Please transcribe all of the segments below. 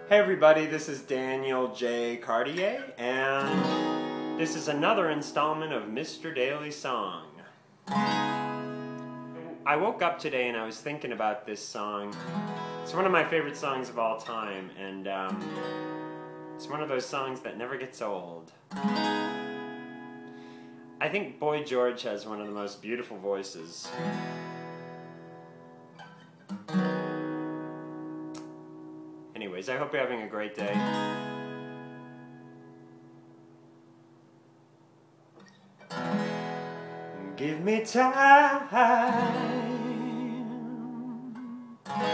Hey everybody, this is Daniel J. Cartier, and this is another installment of Mr. Daily Song. I woke up today and I was thinking about this song. It's one of my favorite songs of all time, and it's one of those songs that never gets old. I think Boy George has one of the most beautiful voices. Anyways, I hope you're having a great day. Give me time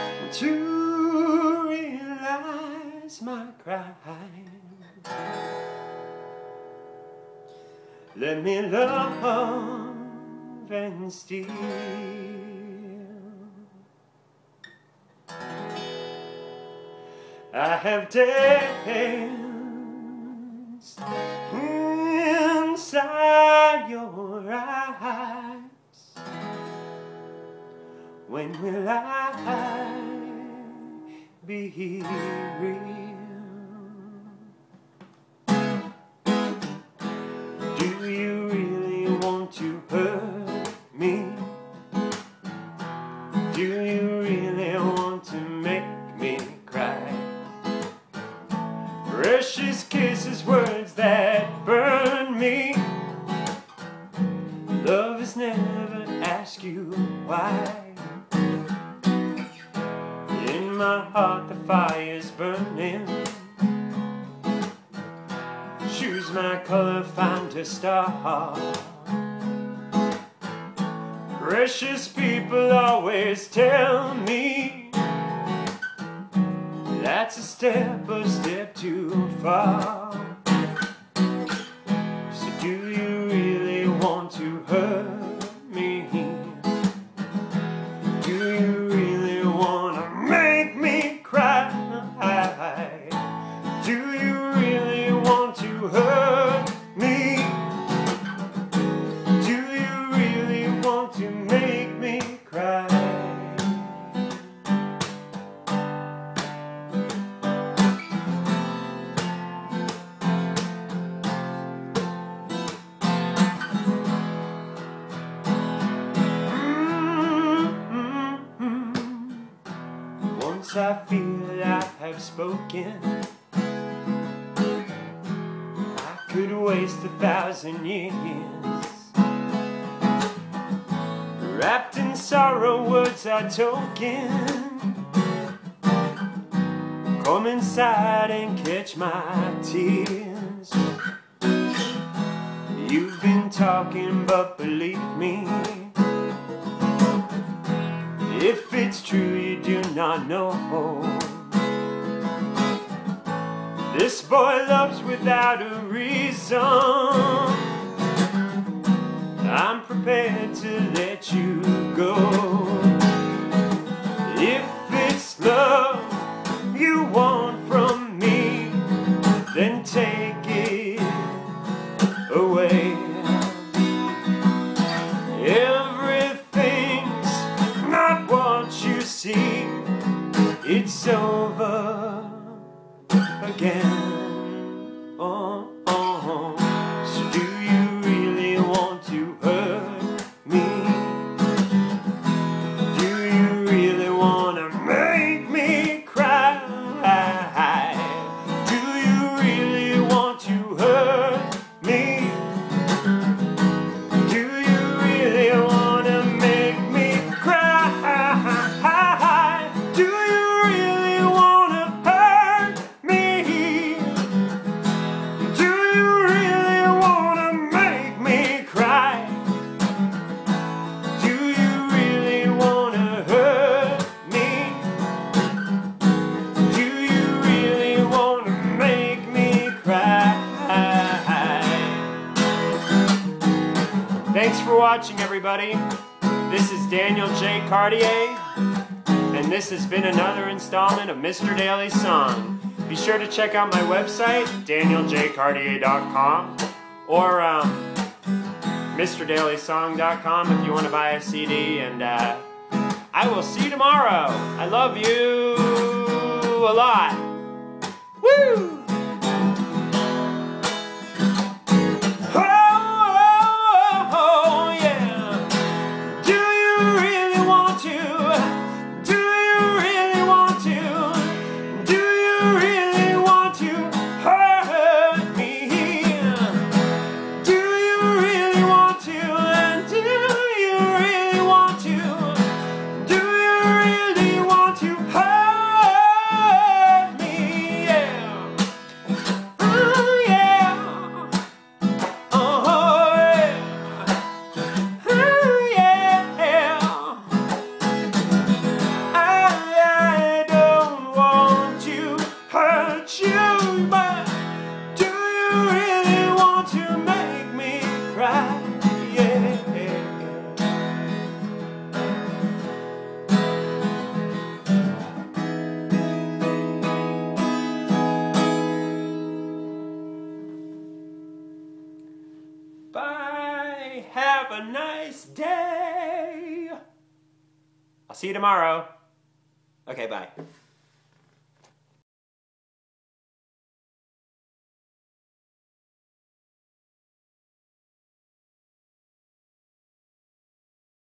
to realize my crime. Let me love and steal. I have danced inside your eyes. When will I be real? Do you really want to hurt me? Do you really want to make me cry? Precious kisses, words that burn me. Love has never asked you why. In my heart the fire's burning. Choose my color, find a star. Precious people always tell me that's a step too far. So do you really want to hurt me? Do you really want to make me cry? Do you really want to hurt me? Do you really want to make me cry? Once I feel I have spoken, I could waste 1,000 years. Wrapped in sorrow, words are token. Come inside and catch my tears. You've been talking, but believe me, if it's true you do not know. This boy loves without a reason. I'm prepared to let you go. If it's love you want from me, then take it away. Everything's not what you see. It's over again. Oh, oh. So do you really want to hurt me? Do you really want to make me cry? Do you really want to hurt me? Do you really want to make me cry? Do you really want to hurt me? Do you really want to make me cry? Do you really want to hurt me? Do you really want to make me cry? Thanks for watching, everybody. This is Daniel J. Cartier, and this has been another installment of Mr. Daily Song. Be sure to check out my website, danieljcartier.com, or MrDailySong.com if you want to buy a CD, and I will see you tomorrow. I love you a lot. Woo! Bye. Have a nice day. I'll see you tomorrow. Okay, bye.